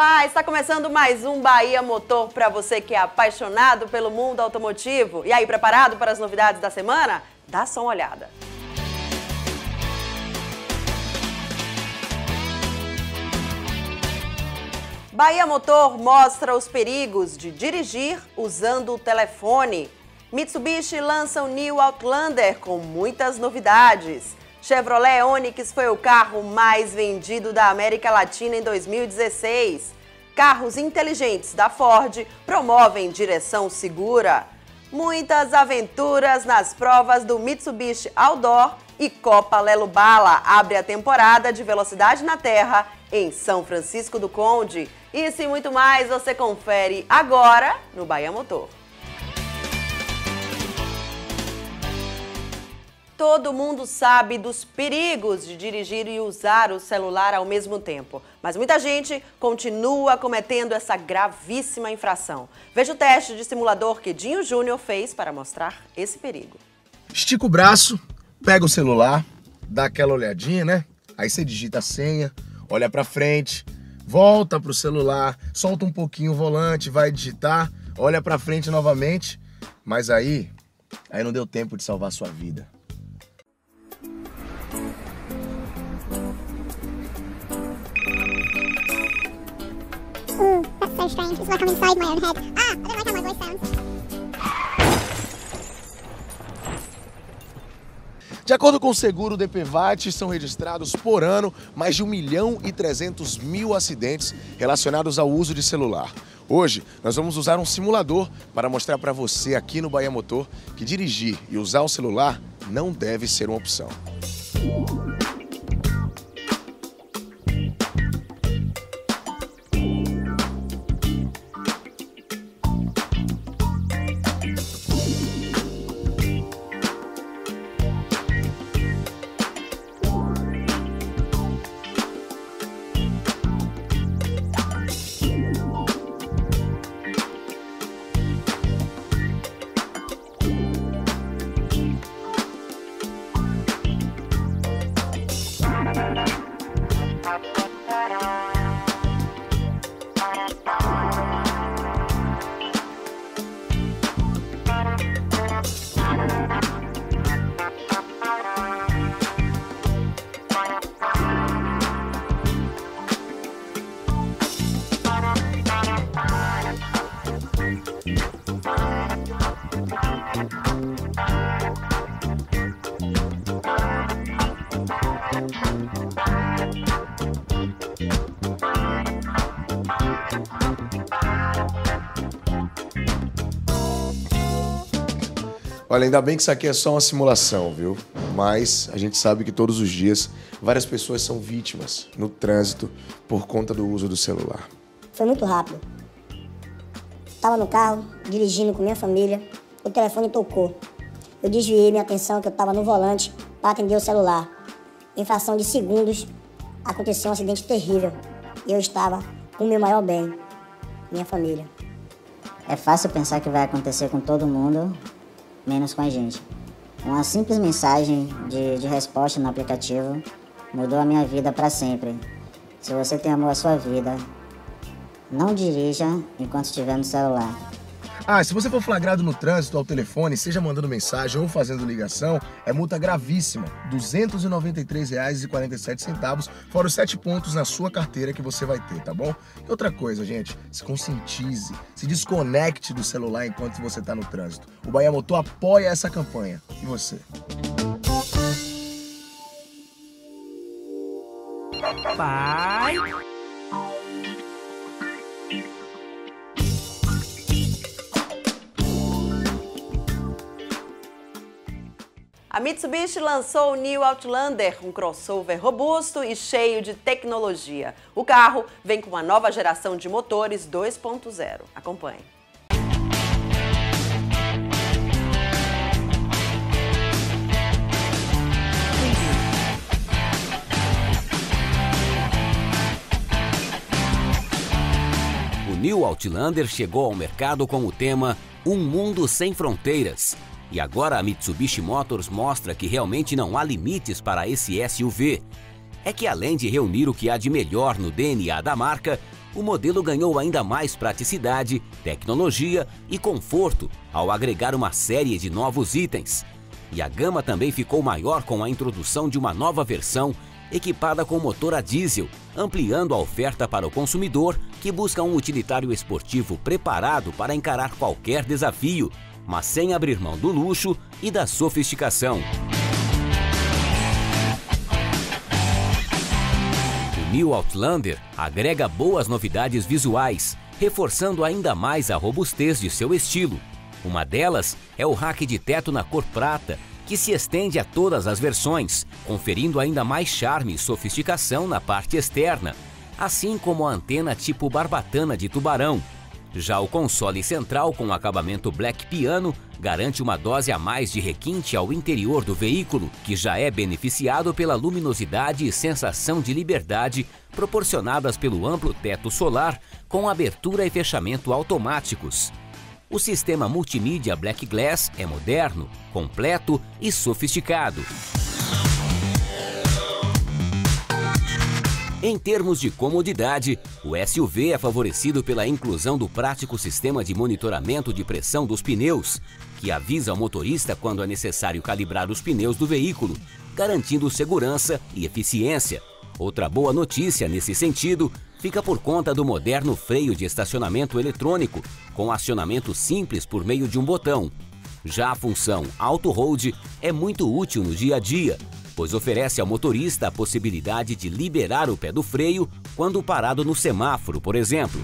ar, está começando mais um Bahia Motor para você que é apaixonado pelo mundo automotivo. E aí, preparado para as novidades da semana? Dá só uma olhada. Bahia Motor mostra os perigos de dirigir usando o telefone. Mitsubishi lança o New Outlander com muitas novidades. Chevrolet Onix foi o carro mais vendido da América Latina em 2016. Carros inteligentes da Ford promovem direção segura. Muitas aventuras nas provas do Mitsubishi Outdoor e Copa Lelo Bala abre a temporada de velocidade na terra em São Francisco do Conde. Isso e muito mais você confere agora no Bahia Motor. Todo mundo sabe dos perigos de dirigir e usar o celular ao mesmo tempo, mas muita gente continua cometendo essa gravíssima infração. Veja o teste de simulador que Dinho Júnior fez para mostrar esse perigo. Estica o braço, pega o celular, dá aquela olhadinha, né? Aí você digita a senha, olha pra frente, volta pro celular, solta um pouquinho o volante, vai digitar, olha pra frente novamente, mas aí não deu tempo de salvar a sua vida. That's so strange. It's like I'm inside my own head. I don't like how my voice sounds. De acordo com o seguro DPVAT, são registrados por ano mais de 1.300.000 acidentes relacionados ao uso de celular. Hoje, nós vamos usar um simulador para mostrar para você aqui no Bahia Motor que dirigir e usar o celular não deve ser uma opção. Olha, ainda bem que isso aqui é só uma simulação, viu? Mas a gente sabe que todos os dias várias pessoas são vítimas no trânsito por conta do uso do celular. Foi muito rápido. Estava no carro, dirigindo com minha família, o telefone tocou. Eu desviei minha atenção que eu estava no volante para atender o celular. Em fração de segundos, aconteceu um acidente terrível e eu estava com o meu maior bem, minha família. É fácil pensar que vai acontecer com todo mundo, menos com a gente. Uma simples mensagem de resposta no aplicativo mudou a minha vida para sempre. Se você tem amor à sua vida, não dirija enquanto estiver no celular. Se você for flagrado no trânsito ao telefone, seja mandando mensagem ou fazendo ligação, é multa gravíssima, R$ 293,47, fora os 7 pontos na sua carteira que você vai ter, tá bom? E outra coisa, gente, se conscientize, se desconecte do celular enquanto você está no trânsito. O Bahia Motor apoia essa campanha. E você? Pai... A Mitsubishi lançou o New Outlander, um crossover robusto e cheio de tecnologia. O carro vem com uma nova geração de motores 2.0. Acompanhe. O New Outlander chegou ao mercado com o tema Um Mundo Sem Fronteiras. E agora a Mitsubishi Motors mostra que realmente não há limites para esse SUV. É que além de reunir o que há de melhor no DNA da marca, o modelo ganhou ainda mais praticidade, tecnologia e conforto ao agregar uma série de novos itens. E a gama também ficou maior com a introdução de uma nova versão equipada com motor a diesel, ampliando a oferta para o consumidor que busca um utilitário esportivo preparado para encarar qualquer desafio, mas sem abrir mão do luxo e da sofisticação. O New Outlander agrega boas novidades visuais, reforçando ainda mais a robustez de seu estilo. Uma delas é o rack de teto na cor prata, que se estende a todas as versões, conferindo ainda mais charme e sofisticação na parte externa, assim como a antena tipo barbatana de tubarão. Já o console central com acabamento black piano garante uma dose a mais de requinte ao interior do veículo, que já é beneficiado pela luminosidade e sensação de liberdade proporcionadas pelo amplo teto solar com abertura e fechamento automáticos. O sistema multimídia Black Glass é moderno, completo e sofisticado. Em termos de comodidade, o SUV é favorecido pela inclusão do prático sistema de monitoramento de pressão dos pneus, que avisa ao motorista quando é necessário calibrar os pneus do veículo, garantindo segurança e eficiência. Outra boa notícia nesse sentido fica por conta do moderno freio de estacionamento eletrônico, com acionamento simples por meio de um botão. Já a função Auto Hold é muito útil no dia a dia, pois oferece ao motorista a possibilidade de liberar o pé do freio quando parado no semáforo, por exemplo.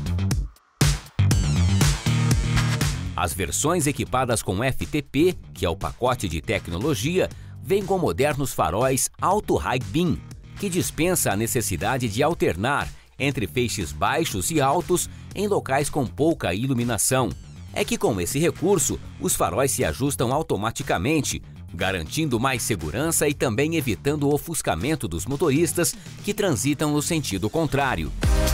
As versões equipadas com FTP, que é o pacote de tecnologia, vêm com modernos faróis Auto High Beam, que dispensa a necessidade de alternar entre feixes baixos e altos em locais com pouca iluminação. É que com esse recurso, os faróis se ajustam automaticamente, garantindo mais segurança e também evitando o ofuscamento dos motoristas que transitam no sentido contrário.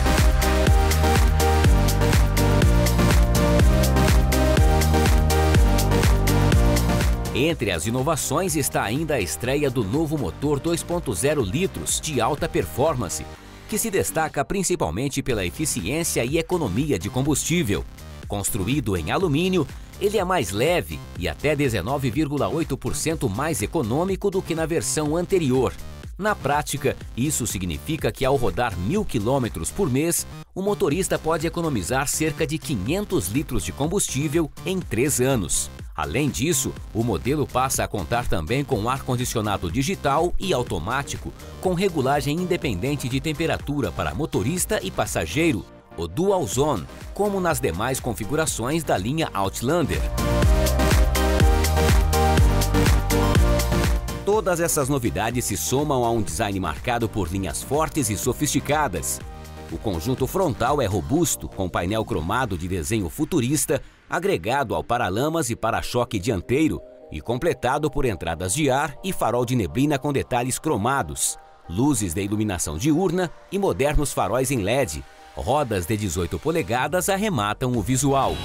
Entre as inovações está ainda a estreia do novo motor 2.0 litros de alta performance, que se destaca principalmente pela eficiência e economia de combustível. Construído em alumínio, ele é mais leve e até 19,8% mais econômico do que na versão anterior. Na prática, isso significa que ao rodar 1.000 km por mês, o motorista pode economizar cerca de 500 litros de combustível em 3 anos. Além disso, o modelo passa a contar também com ar-condicionado digital e automático, com regulagem independente de temperatura para motorista e passageiro, o Dual Zone, como nas demais configurações da linha Outlander. Todas essas novidades se somam a um design marcado por linhas fortes e sofisticadas. O conjunto frontal é robusto, com painel cromado de desenho futurista, agregado ao paralamas e para-choque dianteiro e completado por entradas de ar e farol de neblina com detalhes cromados, luzes de iluminação diurna e modernos faróis em LED. Rodas de 18 polegadas arrematam o visual.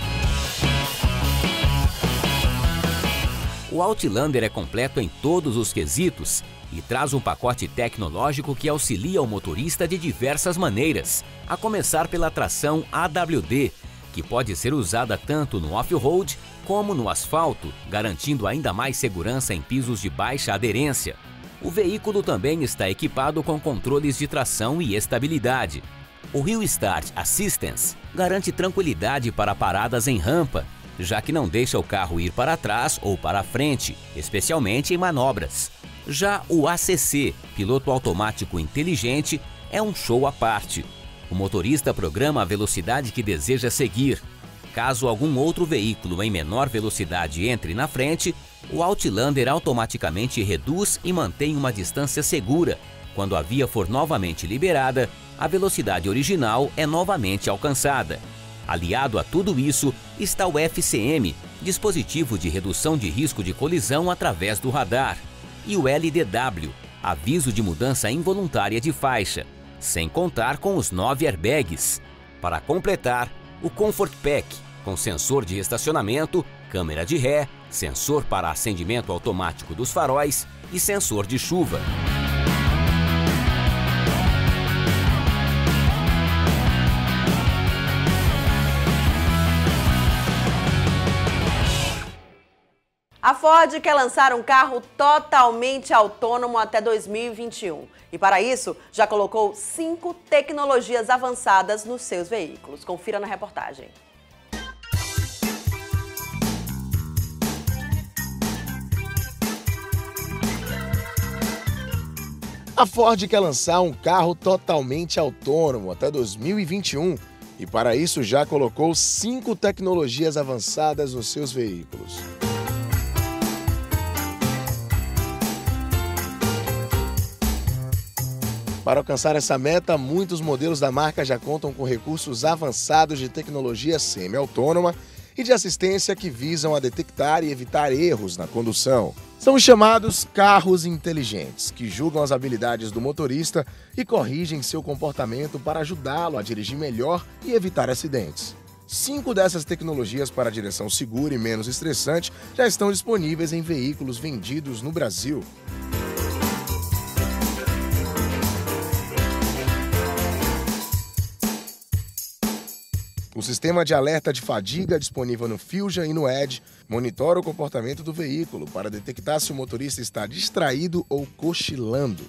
O Outlander é completo em todos os quesitos e traz um pacote tecnológico que auxilia o motorista de diversas maneiras, a começar pela tração AWD, que pode ser usada tanto no off-road como no asfalto, garantindo ainda mais segurança em pisos de baixa aderência. O veículo também está equipado com controles de tração e estabilidade. O Hill Start Assistance garante tranquilidade para paradas em rampa, já que não deixa o carro ir para trás ou para frente, especialmente em manobras. Já o ACC, piloto automático inteligente, é um show à parte. O motorista programa a velocidade que deseja seguir. Caso algum outro veículo em menor velocidade entre na frente, o Outlander automaticamente reduz e mantém uma distância segura. Quando a via for novamente liberada, a velocidade original é novamente alcançada. Aliado a tudo isso está o FCM, dispositivo de redução de risco de colisão através do radar, e o LDW, aviso de mudança involuntária de faixa, sem contar com os 9 airbags. Para completar, o Comfort Pack, com sensor de estacionamento, câmera de ré, sensor para acendimento automático dos faróis e sensor de chuva. A Ford quer lançar um carro totalmente autônomo até 2021. E para isso, já colocou 5 tecnologias avançadas nos seus veículos. Confira na reportagem. A Ford quer lançar um carro totalmente autônomo até 2021 e para isso já colocou 5 tecnologias avançadas nos seus veículos. Para alcançar essa meta, muitos modelos da marca já contam com recursos avançados de tecnologia semi-autônoma e de assistência que visam a detectar e evitar erros na condução. São os chamados carros inteligentes, que julgam as habilidades do motorista e corrigem seu comportamento para ajudá-lo a dirigir melhor e evitar acidentes. 5 dessas tecnologias para direção segura e menos estressante já estão disponíveis em veículos vendidos no Brasil. O sistema de alerta de fadiga disponível no Fusion e no Edge monitora o comportamento do veículo para detectar se o motorista está distraído ou cochilando.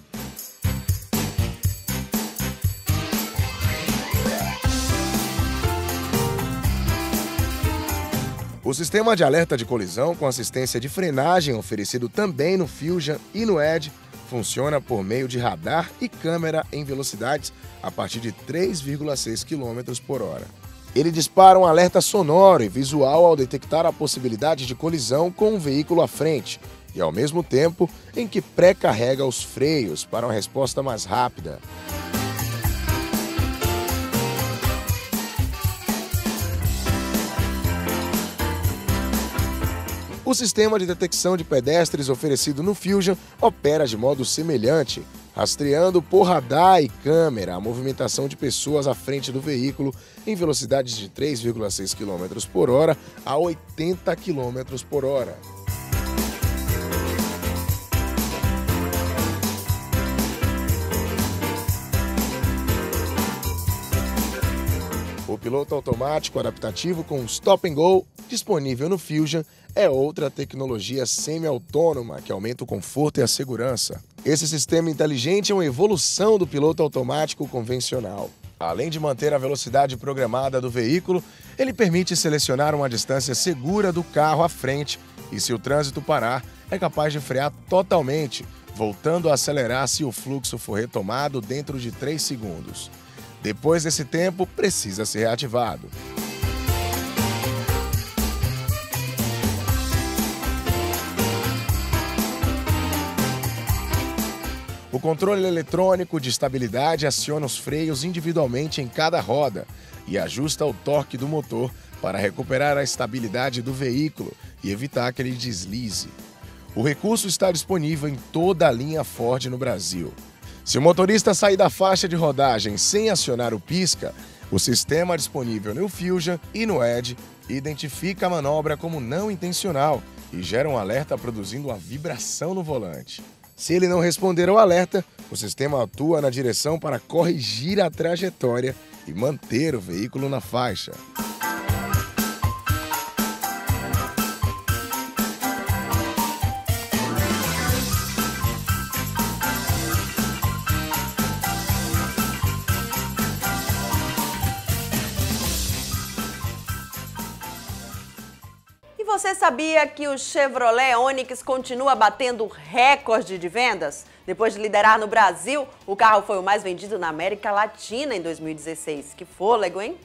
O sistema de alerta de colisão com assistência de frenagem oferecido também no Fusion e no Edge funciona por meio de radar e câmera em velocidades a partir de 3,6 km/h. Ele dispara um alerta sonoro e visual ao detectar a possibilidade de colisão com um veículo à frente e, ao mesmo tempo, em que pré-carrega os freios para uma resposta mais rápida. O sistema de detecção de pedestres oferecido no Fusion opera de modo semelhante, rastreando por radar e câmera a movimentação de pessoas à frente do veículo em velocidades de 3,6 km/h a 80 km/h. O piloto automático adaptativo com Stop and Go, disponível no Fusion, é outra tecnologia semi-autônoma que aumenta o conforto e a segurança. Esse sistema inteligente é uma evolução do piloto automático convencional. Além de manter a velocidade programada do veículo, ele permite selecionar uma distância segura do carro à frente e, se o trânsito parar, é capaz de frear totalmente, voltando a acelerar se o fluxo for retomado dentro de 3 segundos. Depois desse tempo, precisa ser reativado. O controle eletrônico de estabilidade aciona os freios individualmente em cada roda e ajusta o torque do motor para recuperar a estabilidade do veículo e evitar que ele deslize. O recurso está disponível em toda a linha Ford no Brasil. Se o motorista sair da faixa de rodagem sem acionar o pisca, o sistema disponível no Fusion e no Edge identifica a manobra como não intencional e gera um alerta produzindo uma vibração no volante. Se ele não responder ao alerta, o sistema atua na direção para corrigir a trajetória e manter o veículo na faixa. Você sabia que o Chevrolet Onix continua batendo recorde de vendas? Depois de liderar no Brasil, o carro foi o mais vendido na América Latina em 2016. Que fôlego, hein?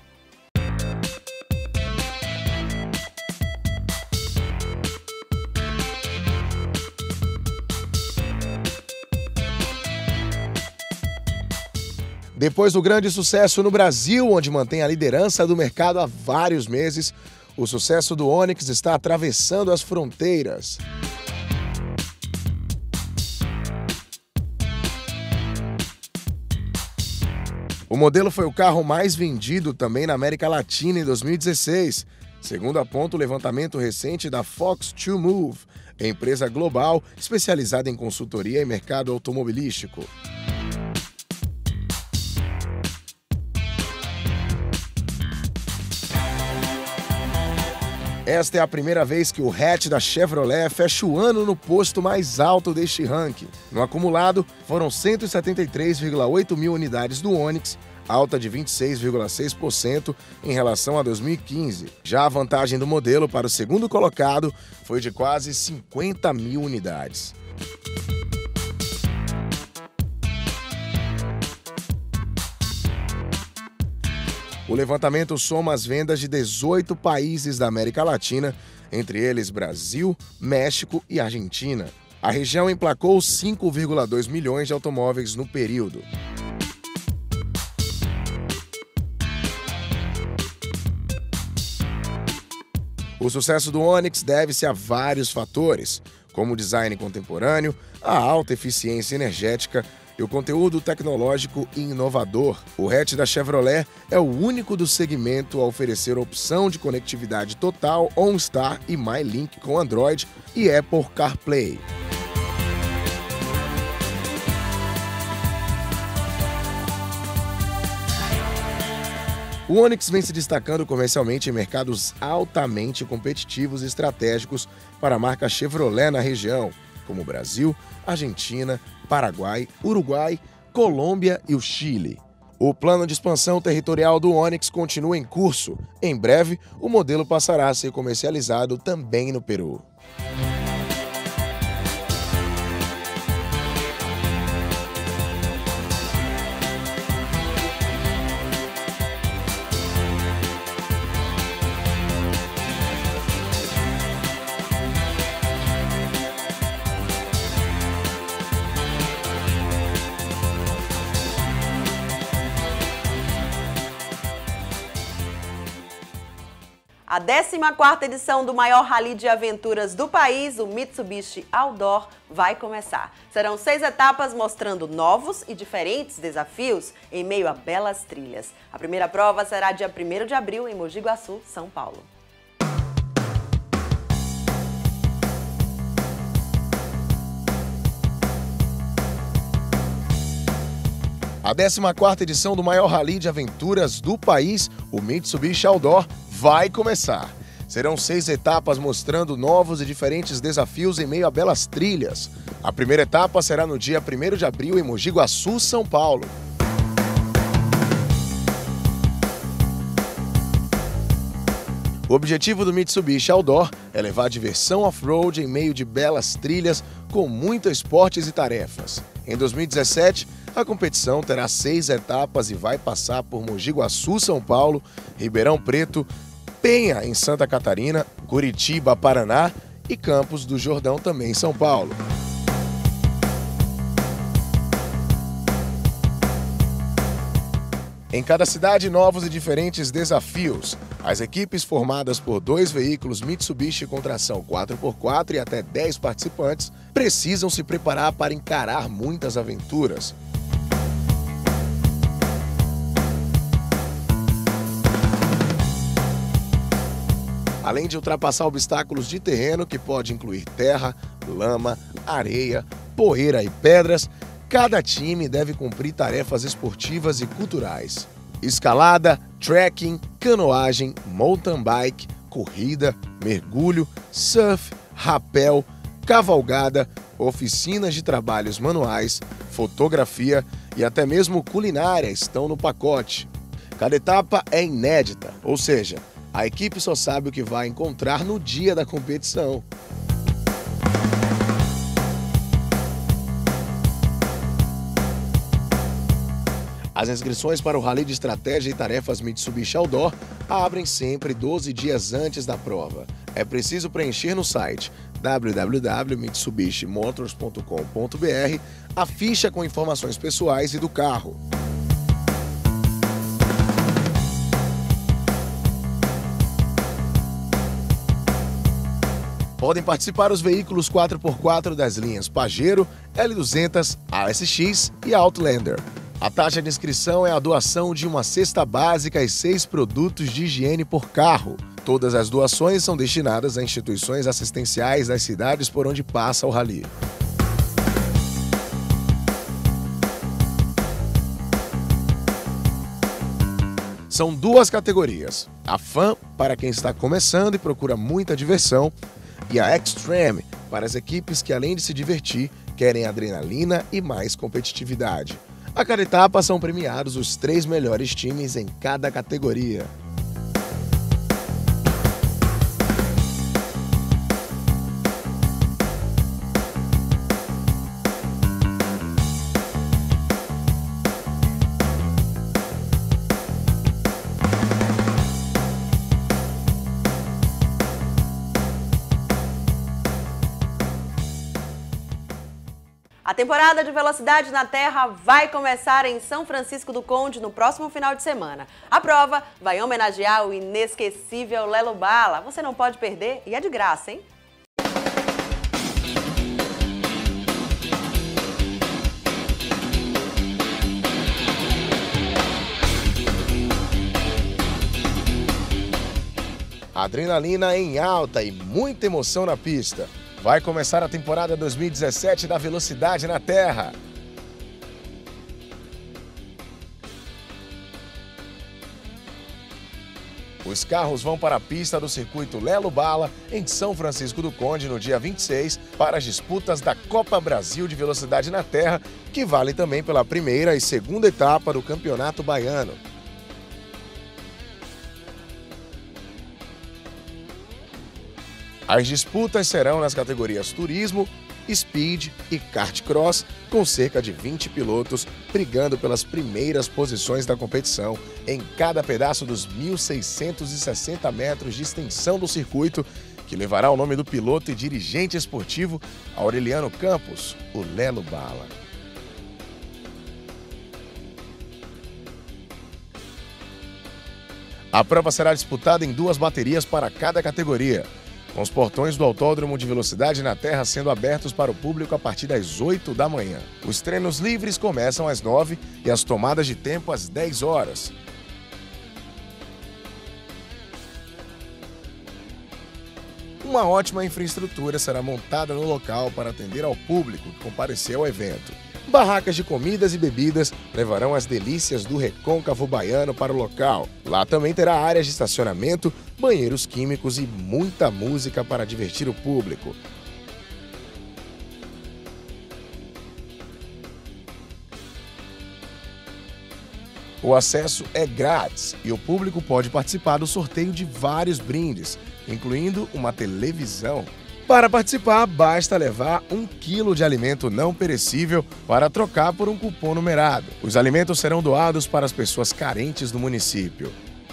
Depois do grande sucesso no Brasil, onde mantém a liderança do mercado há vários meses, o sucesso do Onix está atravessando as fronteiras. O modelo foi o carro mais vendido também na América Latina em 2016, segundo aponta o levantamento recente da Fox2Move, empresa global especializada em consultoria e mercado automobilístico. Esta é a primeira vez que o hatch da Chevrolet fecha o ano no posto mais alto deste ranking. No acumulado, foram 173,8 mil unidades do Onix, alta de 26,6% em relação a 2015. Já a vantagem do modelo para o segundo colocado foi de quase 50 mil unidades. O levantamento soma as vendas de 18 países da América Latina, entre eles Brasil, México e Argentina. A região emplacou 5,2 milhões de automóveis no período. O sucesso do Onix deve-se a vários fatores, como o design contemporâneo, a alta eficiência energética e o conteúdo tecnológico e inovador. O hatch da Chevrolet é o único do segmento a oferecer opção de conectividade total OnStar e MyLink com Android e Apple CarPlay. O Onix vem se destacando comercialmente em mercados altamente competitivos e estratégicos para a marca Chevrolet na região, como Brasil, Argentina, Paraguai, Uruguai, Colômbia e o Chile. O plano de expansão territorial do Onix continua em curso. Em breve, o modelo passará a ser comercializado também no Peru. A 14ª edição do maior rally de aventuras do país, o Mitsubishi Outdoor, vai começar. Serão 6 etapas mostrando novos e diferentes desafios em meio a belas trilhas. A primeira prova será dia 1º de abril em Mogi Guaçu, São Paulo. A 14ª edição do maior rally de aventuras do país, o Mitsubishi Outdoor, vai começar. Serão 6 etapas mostrando novos e diferentes desafios em meio a belas trilhas. A primeira etapa será no dia 1º de abril em Mogi Guaçu, São Paulo. O objetivo do Mitsubishi Outdoor é levar diversão off-road em meio de belas trilhas com muitos esportes e tarefas. Em 2017, a competição terá 6 etapas e vai passar por Mogi Guaçu, São Paulo, Ribeirão Preto, Penha, em Santa Catarina, Curitiba, Paraná e Campos do Jordão, também em São Paulo. Em cada cidade, novos e diferentes desafios. As equipes formadas por 2 veículos Mitsubishi com tração 4x4 e até 10 participantes precisam se preparar para encarar muitas aventuras. Além de ultrapassar obstáculos de terreno que pode incluir terra, lama, areia, poeira e pedras, cada time deve cumprir tarefas esportivas e culturais. Escalada, trekking, canoagem, mountain bike, corrida, mergulho, surf, rapel, cavalgada, oficinas de trabalhos manuais, fotografia e até mesmo culinária estão no pacote. Cada etapa é inédita, ou seja, a equipe só sabe o que vai encontrar no dia da competição. As inscrições para o Rally de Estratégia e Tarefas Mitsubishi Outdoor abrem sempre 12 dias antes da prova. É preciso preencher no site www.mitsubishimotors.com.br a ficha com informações pessoais e do carro. Podem participar os veículos 4x4 das linhas Pajero, L200, ASX e Outlander. A taxa de inscrição é a doação de uma cesta básica e 6 produtos de higiene por carro. Todas as doações são destinadas a instituições assistenciais das cidades por onde passa o rally. São duas categorias. A Fun, para quem está começando e procura muita diversão, e a Extreme, para as equipes que, além de se divertir, querem adrenalina e mais competitividade. A cada etapa são premiados os 3 melhores times em cada categoria. A temporada de Velocidade na Terra vai começar em São Francisco do Conde no próximo final de semana. A prova vai homenagear o inesquecível Lelo Bala. Você não pode perder e é de graça, hein? Adrenalina em alta e muita emoção na pista. Vai começar a temporada 2017 da Velocidade na Terra. Os carros vão para a pista do circuito Lelo Bala, em São Francisco do Conde, no dia 26, para as disputas da Copa Brasil de Velocidade na Terra, que vale também pela primeira e segunda etapa do Campeonato Baiano. As disputas serão nas categorias Turismo, Speed e Kart Cross, com cerca de 20 pilotos brigando pelas primeiras posições da competição em cada pedaço dos 1.660 metros de extensão do circuito, que levará o nome do piloto e dirigente esportivo Aureliano Campos, o Lelo Bala. A prova será disputada em 2 baterias para cada categoria, com os portões do Autódromo de Velocidade na Terra sendo abertos para o público a partir das 8 da manhã. Os treinos livres começam às 9 e as tomadas de tempo às 10 horas. Uma ótima infraestrutura será montada no local para atender ao público que compareceu ao evento. Barracas de comidas e bebidas levarão as delícias do recôncavo baiano para o local. Lá também terá áreas de estacionamento, banheiros químicos e muita música para divertir o público. O acesso é grátis e o público pode participar do sorteio de vários brindes, incluindo uma televisão. Para participar, basta levar 1 quilo de alimento não perecível para trocar por um cupom numerado. Os alimentos serão doados para as pessoas carentes do município.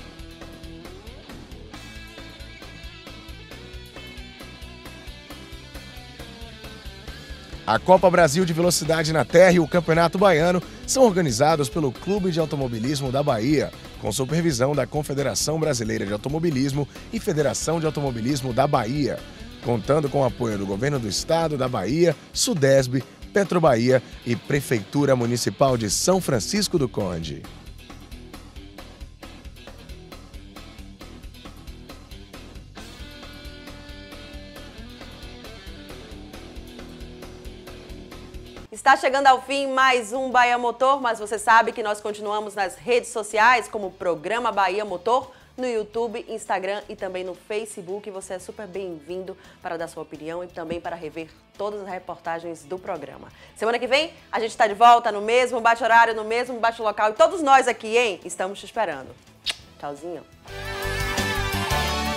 A Copa Brasil de Velocidade na Terra e o Campeonato Baiano são organizados pelo Clube de Automobilismo da Bahia, com supervisão da Confederação Brasileira de Automobilismo e Federação de Automobilismo da Bahia, contando com o apoio do Governo do Estado da Bahia, Sudesb, Petrobahia e Prefeitura Municipal de São Francisco do Conde. Está chegando ao fim mais um Bahia Motor, mas você sabe que nós continuamos nas redes sociais como Programa Bahia Motor, no YouTube, Instagram e também no Facebook. Você é super bem-vindo para dar sua opinião e também para rever todas as reportagens do programa. Semana que vem a gente está de volta no mesmo bate-horário, no mesmo bate-local e todos nós aqui, hein? Estamos te esperando. Tchauzinho.